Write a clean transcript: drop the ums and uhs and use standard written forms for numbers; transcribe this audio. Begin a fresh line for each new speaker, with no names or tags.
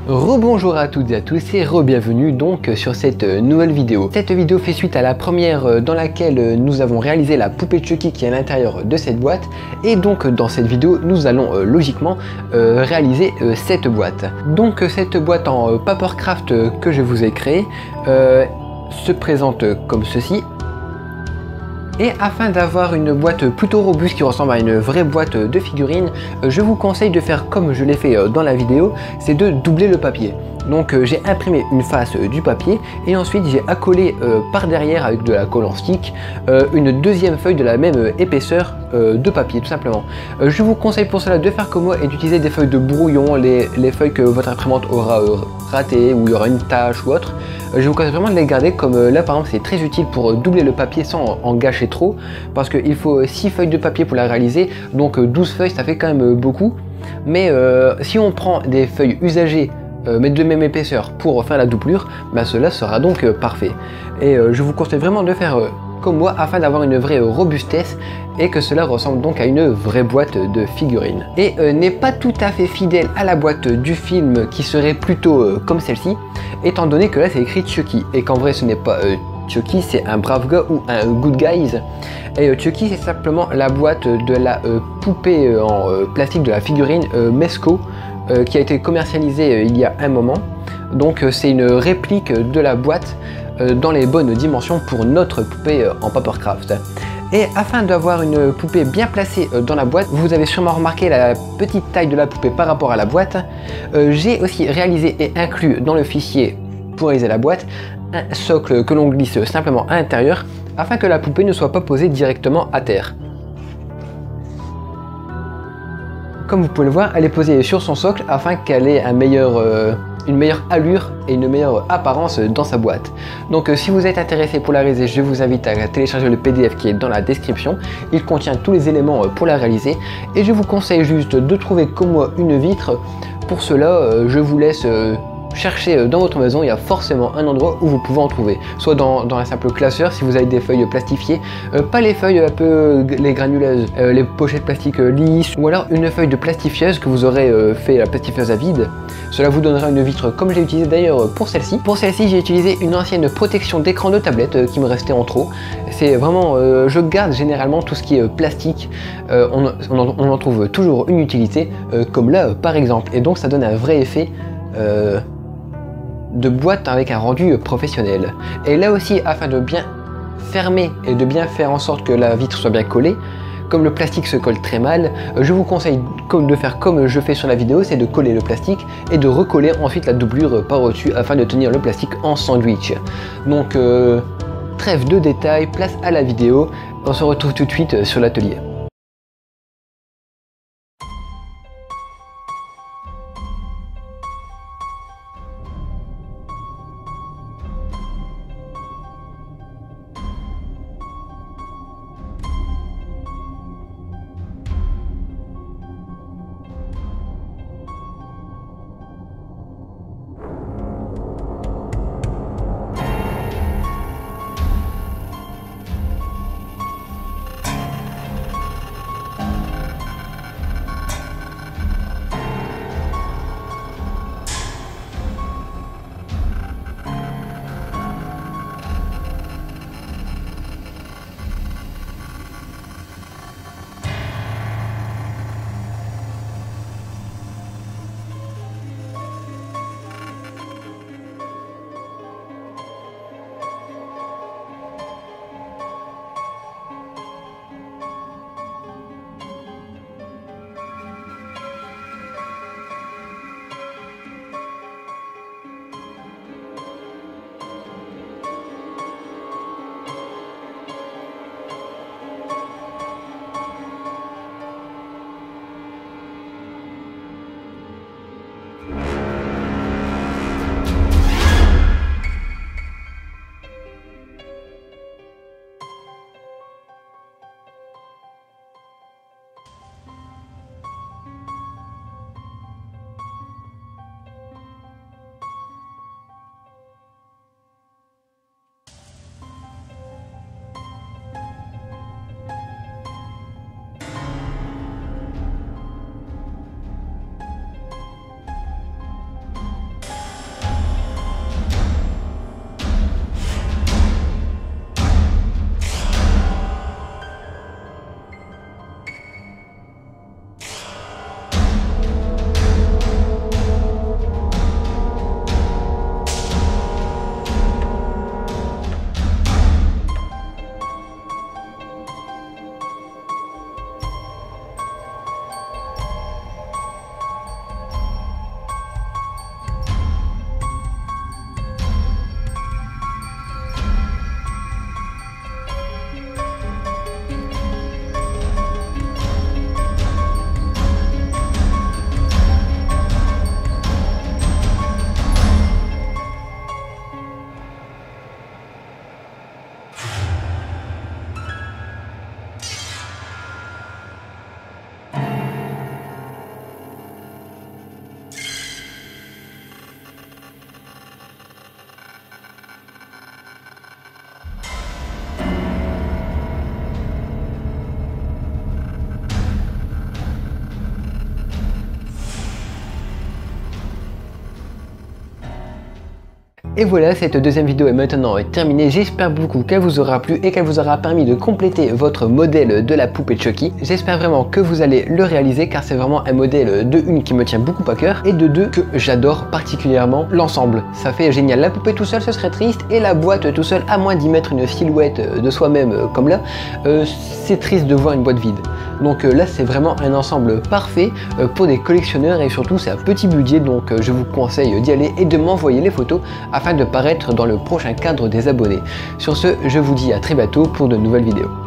Rebonjour à toutes et à tous et re-bienvenue donc sur cette nouvelle vidéo. Cette vidéo fait suite à la première dans laquelle nous avons réalisé la poupée Chucky qui est à l'intérieur de cette boîte, et donc dans cette vidéo nous allons logiquement réaliser cette boîte. Donc cette boîte en Papercraft que je vous ai créée se présente comme ceci. Et afin d'avoir une boîte plutôt robuste qui ressemble à une vraie boîte de figurines, je vous conseille de faire comme je l'ai fait dans la vidéo, c'est de doubler le papier. Donc j'ai imprimé une face du papier et ensuite j'ai accolé par derrière avec de la colle en stick une deuxième feuille de la même épaisseur de papier tout simplement. Je vous conseille pour cela de faire comme moi et d'utiliser des feuilles de brouillon, les feuilles que votre imprimante aura ratées ou il y aura une tache ou autre. Je vous conseille vraiment de les garder, comme là par exemple c'est très utile pour doubler le papier sans en gâcher trop, parce qu'il faut 6 feuilles de papier pour la réaliser, donc 12 feuilles ça fait quand même beaucoup. Mais si on prend des feuilles usagées mais de même épaisseur pour faire la doublure, bah cela sera donc parfait. Et je vous conseille vraiment de faire comme moi afin d'avoir une vraie robustesse et que cela ressemble donc à une vraie boîte de figurines. Et n'est pas tout à fait fidèle à la boîte du film qui serait plutôt comme celle-ci, étant donné que là c'est écrit Chucky et qu'en vrai ce n'est pas Chucky, c'est un brave gars ou un good guys. Et Chucky c'est simplement la boîte de la poupée en plastique de la figurine Mezco qui a été commercialisée il y a un moment. Donc c'est une réplique de la boîte dans les bonnes dimensions pour notre poupée en Papercraft. Et afin d'avoir une poupée bien placée dans la boîte, vous avez sûrement remarqué la petite taille de la poupée par rapport à la boîte. J'ai aussi réalisé et inclus dans le fichier pour réaliser la boîte un socle que l'on glisse simplement à l'intérieur afin que la poupée ne soit pas posée directement à terre. Comme vous pouvez le voir, elle est posée sur son socle afin qu'elle ait une meilleure allure et une meilleure apparence dans sa boîte. Donc si vous êtes intéressé pour la réaliser, je vous invite à télécharger le PDF qui est dans la description. Il contient tous les éléments pour la réaliser et je vous conseille juste de trouver comme moi une vitre. Pour cela, je vous laisse chercher dans votre maison, il y a forcément un endroit où vous pouvez en trouver, soit dans un simple classeur si vous avez des feuilles plastifiées, pas les feuilles un peu les granuleuses, les pochettes plastique lisses, ou alors une feuille de plastifieuse que vous aurez fait la plastifieuse à vide. Cela vous donnera une vitre comme je l'ai utilisé d'ailleurs pour celle-ci. Pour celle-ci j'ai utilisé une ancienne protection d'écran de tablette qui me restait en trop. C'est vraiment, je garde généralement tout ce qui est plastique, on en trouve toujours une utilité, comme là par exemple, et donc ça donne un vrai effet de boîte avec un rendu professionnel. Et là aussi, afin de bien fermer et de bien faire en sorte que la vitre soit bien collée, comme le plastique se colle très mal, je vous conseille de faire comme je fais sur la vidéo, c'est de coller le plastique et de recoller ensuite la doublure par au-dessus afin de tenir le plastique en sandwich. Donc trêve de détails, place à la vidéo, on se retrouve tout de suite sur l'atelier. Et voilà, cette deuxième vidéo est maintenant terminée. J'espère beaucoup qu'elle vous aura plu et qu'elle vous aura permis de compléter votre modèle de la poupée Chucky. J'espère vraiment que vous allez le réaliser car c'est vraiment un modèle de une qui me tient beaucoup à cœur et de deux que j'adore particulièrement l'ensemble. Ça fait génial. La poupée tout seul ce serait triste et la boîte tout seul, à moins d'y mettre une silhouette de soi-même comme là, c'est triste de voir une boîte vide. Donc là c'est vraiment un ensemble parfait pour des collectionneurs et surtout c'est un petit budget, donc je vous conseille d'y aller et de m'envoyer les photos afin de paraître dans le prochain cadre des abonnés. Sur ce, je vous dis à très bientôt pour de nouvelles vidéos.